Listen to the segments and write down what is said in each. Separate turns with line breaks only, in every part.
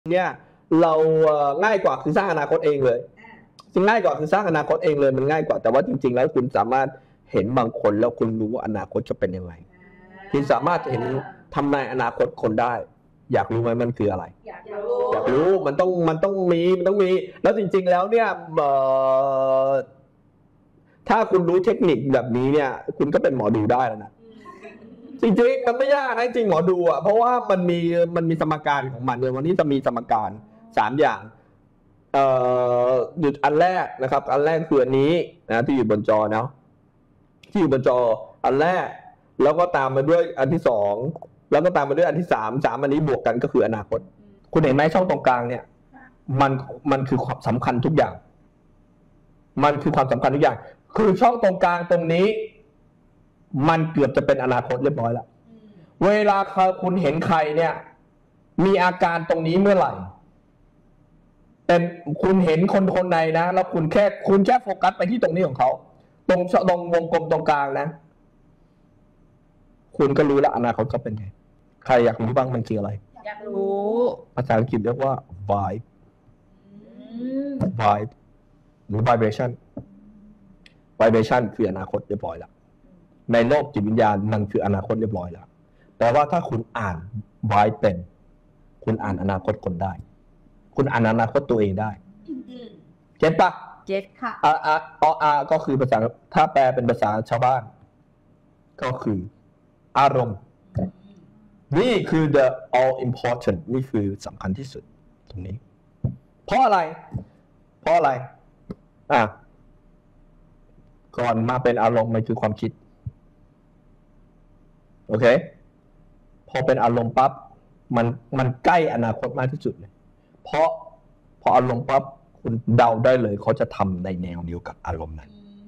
เนี่ยเราง่ายกว่าคือสร้างอนาคตเองเลยสิ่งง่ายกว่าคือสร้างอนาคตเองเลยมันง่ายกว่าแต่ว่าจริงๆแล้วคุณสามารถเห็นบางคนแล้วคุณรู้ว่าอนาคตจะเป็นยังไงคุณสามารถเห็นทำนายอนาคตคนได้อยากรู้ไหมมันคืออะไรอยากรู้มันต้องมีแล้วจริงๆแล้วเนี่ยถ้าคุณรู้เทคนิคแบบนี้เนี่ยคุณก็เป็นหมอดูได้แล้วนะจริงๆมันไม่ยากนะจริงหมอดูอ่ะเพราะว่ามันมีสมการของมันเนี่ยวันนี้จะมีสมการ3อย่างหยุดอันแรกนะครับอันแรกคืออันนี้นะที่อยู่บนจอเนาะที่อยู่บนจออันแรกแล้วก็ตามมาด้วยอันที่2แล้วก็ตามมาด้วยอันที่3อันนี้บวกกันก็คืออนาคตคุณเห็นไหมช่องตรงกลางเนี่ยมันคือความสำคัญทุกอย่างมันคือความสำคัญทุกอย่างคือช่องตรงกลางตรงนี้มันเกือบจะเป็นอนาคตเรียบร้อยแล้วเวลาคุณเห็นใครเนี่ยมีอาการตรงนี้เมื่อไหร่เป็นคุณเห็นคนในนะแล้วคุณแค่โฟกัสไปที่ตรงนี้ของเขาตรงวงกลมตรงกลางนะคุณก็รู้แล้วอนาคตเขาเป็นไงใครอยากรู้บ้างมันคืออะไร
อยากรู้
ภาษาอังกฤษเรียกว่า vibe หรือ vibration คืออนาคตเรียบร้อยแล้วในโลกจิตวิญญาณมันคืออนาคตเรียบร้อยแล้วแต่ว่าถ้าคุณอ่าน vibe เป็นคุณอ่านอนาคตคนได้คุณอ่านอนาคตตัวเองได้เก็ตปะ
เก็ตค่ะ
ก็คือภาษาถ้าแปลเป็นภาษาชาวบ้านก็คืออารมณ์นี่คือ the all important นี่คือสำคัญที่สุดตรงนี้เพราะอะไรก่อนมาเป็นอารมณ์มันคือความคิดโอเคพอเป็นอารมณ์ปั๊บมันใกล้อนาคตมากที่สุดเลยเพราะพออารมณ์ปั๊บคุณเดาได้เลยเขาจะทำในแนวเดียวกับอารมณ์นั้น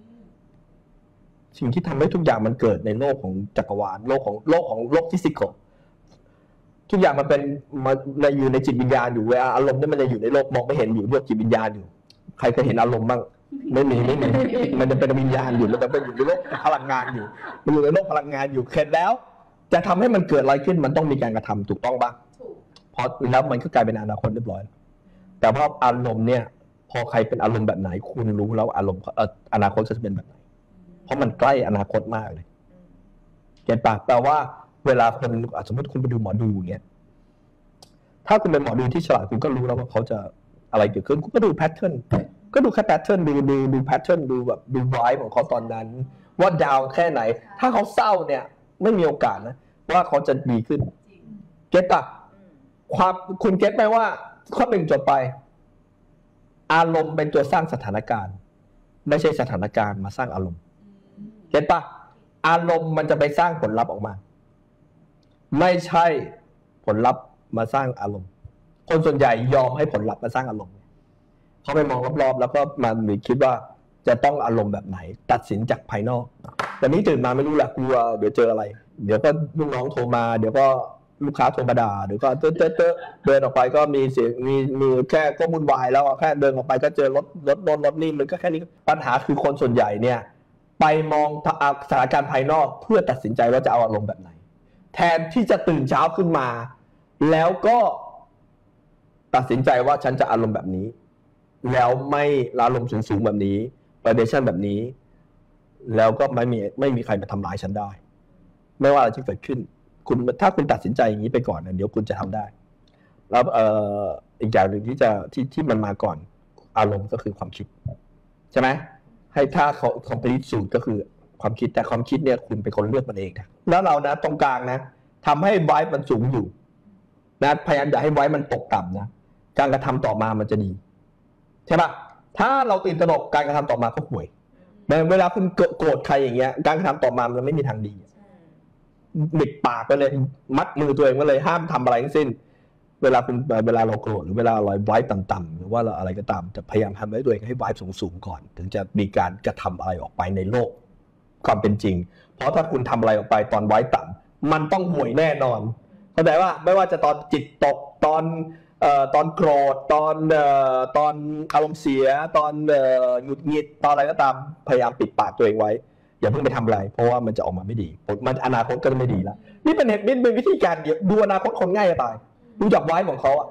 สิ่งที่ทำให้ทุกอย่างมันเกิดในโลกของจักรวาลโลกฟิสิกอลทุกอย่างมันเป็นอยู่ในจิตวิญญาณอยู่เวลาอารมณ์นี่มันจะอยู่ในโลกมองไม่เห็นอยู่โลกจิตวิญญาณอยู่ใครเคยเห็นอารมณ์บ้างไม่มีมันจะเป็นวิญญาณอยู่มันจะเป็นอยู่ในโลกพลังงานอยู่มันอยู่ในโลกพลังงานอยู่เข็ดแล้วจะทำให้มันเกิดอะไรขึ้นมันต้องมีการกระทำถูกต้องบ้างพอแล้วมันก็กลายเป็นอนาคตเรียบร้อยแต่พออารมณ์เนี่ยพอใครเป็นอารมณ์แบบไหนคุณรู้แล้วอารมณ์อนาคตจะเป็นแบบไหนเพราะมันใกล้อนาคตมากเลยเก็ตปะแปลว่าเวลาคนสมมติคุณไปดูหมอดูอย่างเงี้ยถ้าคุณเป็นหมอดูที่ฉลาดคุณก็รู้แล้วว่าเขาจะอะไรเกิดขึ้นคุณก็ดูแพทเทิร์นก็ดูแค่แพทเทิร์นดูแพทเทิร์นดูแบบดูไวบ์ของเขาตอนนั้นว่าดาวแค่ไหนถ้าเขาเศร้าเนี่ยไม่มีโอกาสนะว่าเขาจะดีขึ้นเก็ตปะคุณเก็ตไหมว่าข้อหนึ่งจบไปอารมณ์เป็นตัวสร้างสถานการณ์ไม่ใช่สถานการณ์มาสร้างอารมณ์เก็ตปะอารมณ์มันจะไปสร้างผลลัพธ์ออกมาไม่ใช่ผลลัพธ์มาสร้างอารมณ์คนส่วนใหญ่ยอมให้ผลลัพธ์มาสร้างอารมณ์เขาไปมองรอบๆแล้วก็มันคิดว่าจะต้องอารมณ์แบบไหนตัดสินจากภายนอกแต่นี้ตื่นมาไม่รู้แหละกลัวเดี๋ยวเจออะไรเดี๋ยวก็ลูกน้องโทรมาเดี๋ยวก็ลูกค้าโทรมาด่าเดี๋ยวก็เดินออกไปก็มีเสียงมีแค่ก็วุ่นวายแล้วแค่เดินออกไปก็เจอรถนี่มันก็แค่นี้ปัญหาคือคนส่วนใหญ่เนี่ยไปมองสถานการณ์ภายนอกเพื่อตัดสินใจว่าจะเอาอารมณ์แบบไหนแทนที่จะตื่นเช้าขึ้นมาแล้วก็ตัดสินใจว่าฉันจะอารมณ์แบบนี้แล้วไม่อารมณ์สูงแบบนี้vibrationแบบนี้แล้วก็ไม่มีใครมาทำร้ายฉันได้ไม่ว่าอะไรจะเกิดขึ้นถ้าคุณตัดสินใจอย่างนี้ไปก่อนเดี๋ยวคุณจะทำได้แล้วอีกอย่างหนึ่งที่มันมาก่อนอารมณ์ก็คือความคิดใช่ไหมให้ถ้าเขาcompleteสูตรก็คือความคิดแต่ความคิดเนี่ยคุณเป็นคนเลือกมันเองนะแล้วเรานะตรงกลางนะทำให้ไวบ์มันสูงอยู่นะพยายามอย่าให้ไวบ์มันตกต่ำนะการกระทำต่อมามันจะดีใช่ปะถ้าเราตื่นตระหนกการกระทำต่อมาก็ห่วยเวลาคุณโกรธใครอย่างเงี้ยการกระทำต่อมามันไม่มีทางดีบิดปากไปเลยมัดมือตัวเองไว้เลยห้ามทำอะไรทั้งสิ้นเวลาเราโกรธหรือเวลาเราไวบ์ต่ำๆหรือว่าเราอะไรก็ตามจะพยายามทำให้ตัวเองให้ไวบ์สูงก่อนถึงจะมีการกระทำอะไรออกไปในโลกความเป็นจริงเพราะถ้าคุณทำอะไรออกไปตอนไวบ์ต่ำมันต้องห่วยแน่นอนเข้าใจว่าไม่ว่าจะตอนจิตตกตอนโกรธตอนอารมณ์เสียตอนหงุดหงิดตอนอะไรก็ตามพยายามปิดปากตัวเองไว้อย่าเพิ่งไปทำอะไรเพราะว่ามันจะออกมาไม่ดีมันอนาคตก็จะไม่ดีแล้วนี่เป็นวิธีการดูอนาคตคนง่ายจะตายดูจากไวบ์ของเขา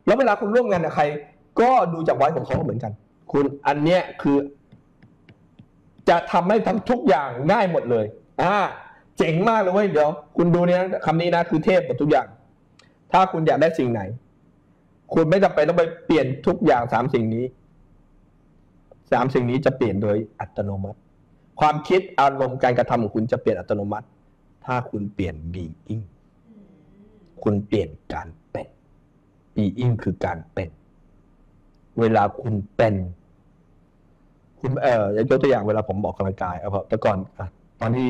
แล้วเวลาคุณร่วมงานกับใครก็ดูจากไว้ของเขาเหมือนกันคุณอันเนี้ยคือจะทำให้ทำทุกอย่างง่ายหมดเลยเจ๋งมากเลยเว้ยเดี๋ยวคุณดูเนี่ยคำนี้นะคือเทพหมดทุกอย่างถ้าคุณอยากได้สิ่งไหนคุณไม่จำเป็นต้องไปเปลี่ยนทุกอย่าง3 สิ่งนี้3 สิ่งนี้จะเปลี่ยนโดยอัตโนมัติความคิดอารมณ์การกระทำของคุณจะเปลี่ยนอัตโนมัติถ้าคุณเปลี่ยน being คุณเปลี่ยนการเป็น being คือการเป็นเวลาคุณเป็นคุณยกตัวอย่างเวลาผมออกกำลังกายแต่ก่อนตอนที่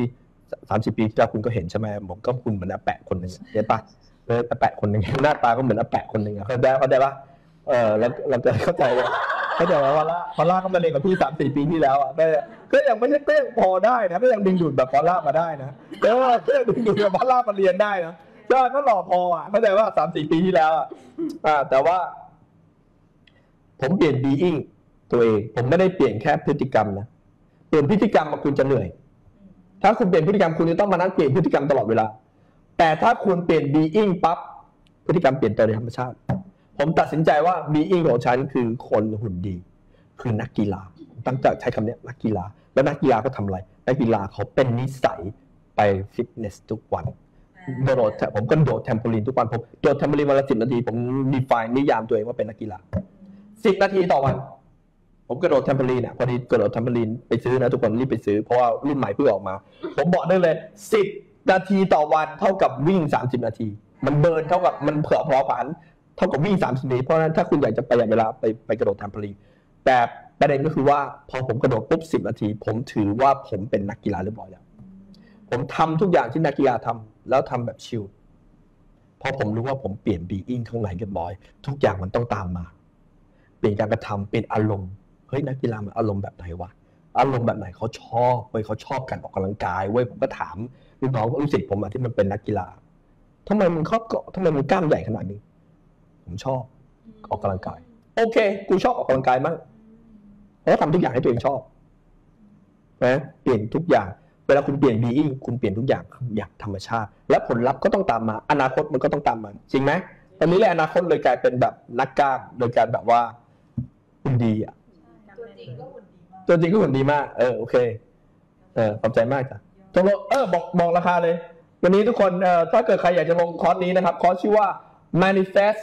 30 ปีที่แล้วคุณก็เห็นใช่ไหมผมก็คุณเหมือนอาแปะคนหนึ่งเห็นปะอาแปะคนหนึ่งหน้าตาก็เหมือนอาแปะคนหนึ่งเข้าใจปะแล้วเราจะเข้าใจเลยเข้าใจว่าพอลล่าก็มาเรียนกับพี่3-4 ปีที่แล้วก็ยังไม่ใช่เต้นพอได้นะก็ยังดึงดูดแบบพอลล่ามาได้นะแต่ว่าก็ยังดึงดูดแบบพอลล่ามาเรียนได้นะก็หล่อพอเข้าใจว่า3-4 ปีที่แล้วแต่ว่าผมเปลี่ยน being ตัวเองผมไม่ได้เปลี่ยนแค่พฤติกรรมนะเปลี่ยนพฤติกรรมมาคุณจะเหนื่อยถ้าคุณเปลี่ยนพฤติกรรมคุณจะต้องมานั่งเปลี่ยนพฤติกรรมตลอดเวลาแต่ถ้าคุณเปลี่ยน being ปั๊บพฤติกรรมเปลี่ยนโดยธรรมชาติผมตัดสินใจว่า being ของฉันคือคนหุ่นดีคือนักกีฬาตั้งใจใช้คำนี้นักกีฬาแล้วนักกีฬาก็ทำอะไรนักกีฬาเขาเป็นนิสัยไปฟิตเนสทุกวันผมก็โดดแทมโพลีนทุกวันผมโดดแทมโพลีนวันละ10 นาทีผม define นิยามตัวเองว่าเป็นนักกีฬา10 นาทีต่อวันผมกระโดดแทมโพลีนพอดีกระโดดแทมโพลีนไปซื้อนะทุกคนรีบไปซื้อเพราะว่ารุ่นใหม่เพิ่งออกมาผมบอกได้เลย10 นาทีต่อวันเท่ากับวิ่ง30 นาทีมันเบิร์นเท่ากับมันเผื่อพอผันเท่ากับวิ่ง30 นาทีเพราะฉะนั้นถ้าคุณอยากจะประหยัดเวลาไปกระโดดแทมโพลีนแต่ประเด็นก็คือว่าพอผมกระโดดปุ๊บ10 นาทีผมถือว่าผมเป็นนักกีฬาเรียบร้อยแล้วผมทำทุกอย่างที่นักกีฬาทำแล้วทำแบบชิลเพราะผมรู้ว่าผมเปลี่ยน being ข้างในเรียบร้อยทุกอย่างมันต้องตามมาเปลี่ยนการกระทำเปลี่ยนอารมณ์เฮ้ยนักกีฬามันอารมณ์แบบไหนวะอารมณ์แบบไหนเขาชอบเว้ยเขาชอบการออกกำลังกายเว้ยผมก็ถามลูกน้องลูกศิษย์ผมที่มันเป็นนักกีฬาทำไมมันกล้ามใหญ่ขนาดนี้ผมชอบออกกำลังกายโอเคกูชอบออกกำลังกายมากแล้วทำทุกอย่างให้ตัวเองชอบนะเปลี่ยนทุกอย่างเวลาคุณเปลี่ยน being คุณเปลี่ยนทุกอย่างอย่างธรรมชาติและผลลัพธ์ก็ต้องตามมาอนาคตมันก็ต้องตามมาจริงไหมตอนนี้เลยอนาคตเลยกลายเป็นแบบนักกล้ามโดยการแบบว่าหุ่นดี
ตัวจริงก็หุ่นดีมาก
ตัวจริงก็หุ่นดีมากโอเคขอบใจมากจ้ะตกลงบอกราคาเลยวันนี้ทุกคนถ้าเกิดใครอยากจะลงคอร์สนี้นะครับคอร์สชื่อว่า manifest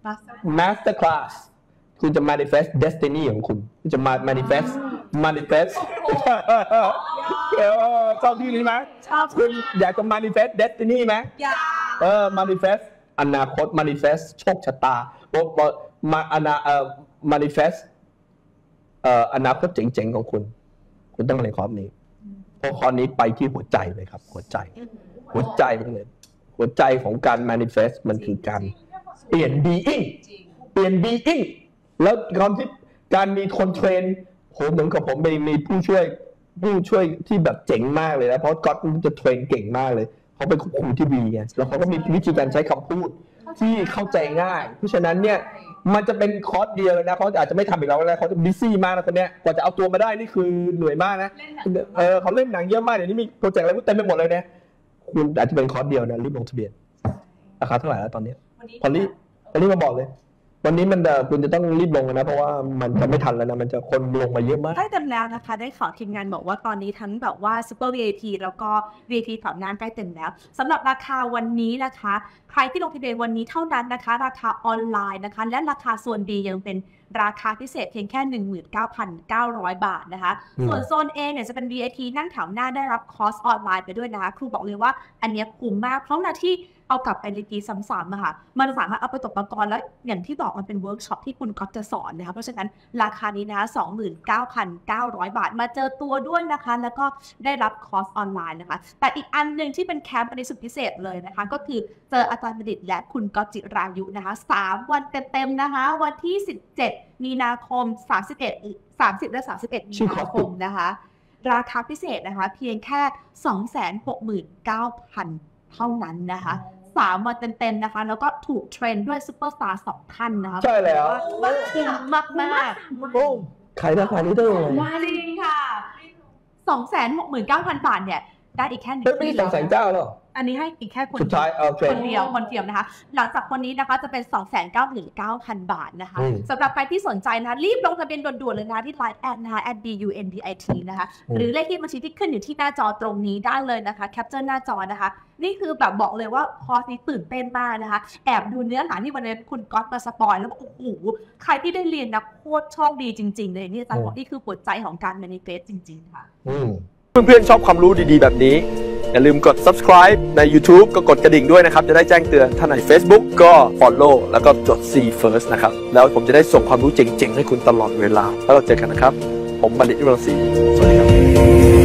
masterclass คุณจะ manifest destiny ของคุณจะ manifest ชอบที่นี้ไหม
ชอบ
คุณอยากจะ manifest destiny ไหม
อยาก
manifest อนาคต manifest โชคชะตาmanifest อนาคตเจ๋งๆของคุณต้องเรียนคอร์สนี้เพราะคอร์สนี้ไปที่หัวใจเลยครับหัวใจเลยหัวใจของการ manifest มันคือการเปลี่ยน being แล้วการมีคนเทรนผมเหมือนกับผมมีผู้ช่วยที่แบบเจ๋งมากเลยนะเพราะก๊อตจะเทรนเก่งมากเลยเขาเป็นครูที่ดีไงแล้วเขาก็มีวิธีการใช้คำพูดที่เข้าใจง่ายเพราะฉะนั้นเนี่ยมันจะเป็นคอร์สเดียวนะเขาอาจจะไม่ทำอีกแล้วนะเขาจะบิซี่มากนะคนเนี้ยกว่าจะเอาตัวมาได้นี่คือเหนื่อยมากนะเขาเล่นหนังเยอะมากเดี๋ยวนี้มีโปรเจกต์อะไรเต็มไปหมดเลยเนี่ยคุณอาจจะเป็นคอร์สเดียวนะรีบลงทะเบียนราคาเท่าไหร่แล้วตอนนี้พอรีบมาบอกเลยวันนี้คุณจะต้องรีบลงนะเพราะว่ามันจะไม่ทันแล้วนะมันจะคนลงมาเยอะมาก
ใกล้เต็มแล้วนะคะได้ขอทีมงานบอกว่าตอนนี้ทั้งแบบว่า Super VIP แล้วก็ VIP ถอนงานใกล้เต็มแล้วสำหรับราคาวันนี้นะคะใครที่ลงทะเบียนวันนี้เท่านั้นนะคะราคาออนไลน์นะคะและราคาส่วนดียังเป็นราคาพิเศษเพียงแค่ 19,900 บาทนะคะส่วนโซน A เนี่ยจะเป็น VIP นั่งแถวหน้าได้รับคอร์สออนไลน์ไปด้วยนะคะครูบอกเลยว่าอันนี้คุ้มมากเพราะหน้าที่เอากลับไปรีพีทซ้ำๆนะคะมันสามารถเอาไปตกตะกอนแล้วอย่างที่บอกมันเป็นเวิร์กช็อปที่คุณก็จะสอนนะคะเพราะฉะนั้นราคานี้นะคะ 29,900 บาทมาเจอตัวด้วยนะคะแล้วก็ได้รับคอร์สออนไลน์นะคะแต่อีกอันนึงที่เป็นแคมป์อันนี้สุดพิเศษเลยนะคะก็คือเจออาจารย์บัณฑิตและคุณก็จิรายุนะคะ3 วันเต็มๆนะคะวันที่17 มีนาคม30 และ 31 มีนาคมนะคะราคาพิเศษนะคะเพียงแค่ 269,000 เท่านั้นนะคะ3 วันเต็มๆนะคะแล้วก็ถูกเทรนด้วยซุปเปอร์สตาร์2 ท่านนะคะ
ใช่แล้ว
คุ้มมาก
ขายราคานี้ได้เลย
มาจริงค่ะ 269,000 บาทเนี่ยได้อีกแค่1
ปีแล้ว200,000 หรอ
อันนี้ให้อีกแค่คน
สุดท้ายโอเค
คนเดียวนะคะหลังจากคนนี้นะคะจะเป็น 299,000 บาทนะคะ
อืม
สำหรับใครที่สนใจนะคะรีบลงทะเบียนด่วนๆเลยนะคะที่ Line แอดนะคะ @BUNDIT นะคะหรือเลขที่บัญชีที่ขึ้นอยู่ที่หน้าจอตรงนี้ได้เลยนะคะแคปเจอร์หน้าจอนะคะนี่คือแบบบอกเลยว่าคอร์สนี้ตื่นเต้นมากนะคะแอบดูเนื้อหาที่วันนี้คุณก๊อตมาสปอยแล้วบอกโอ้โหใครที่ได้เรียนนะโคตรโชคดีจริงๆเลยนี่อาจารย์บอกนี่คือหัวใจของการ manifest จริงๆค่ะ
เพื่อนๆชอบความรู้ดีๆแบบนี้อย่าลืมกด subscribe ใน YouTube ก็กดกระดิ่งด้วยนะครับจะได้แจ้งเตือนถ้าใน Facebook ก็ follow แล้วก็จด See First นะครับแล้วผมจะได้ส่งความรู้เจ๋งๆให้คุณตลอดเวลาแล้วเราเจอกันนะครับผมบัณฑิตวิรังสีสวัสดีครับ